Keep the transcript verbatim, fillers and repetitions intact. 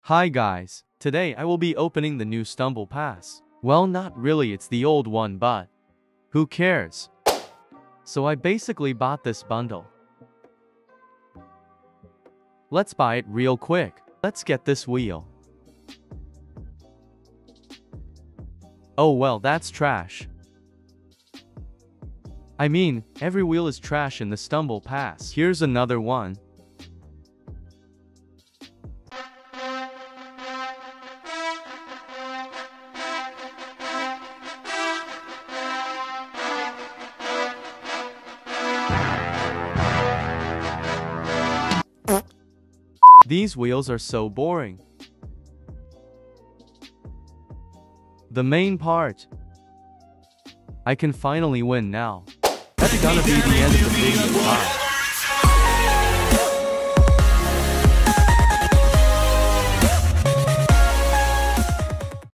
Hi guys, today I will be opening the new Stumble Pass. Well, not really, it's the old one, but who cares? So I basically bought this bundle. Let's buy it real quick. Let's get this wheel. Oh well, that's trash. I mean, every wheel is trash in the Stumble Pass. Here's another one. These wheels are so boring. The main part. I can finally win now. That's gonna be the end of the video. Bye.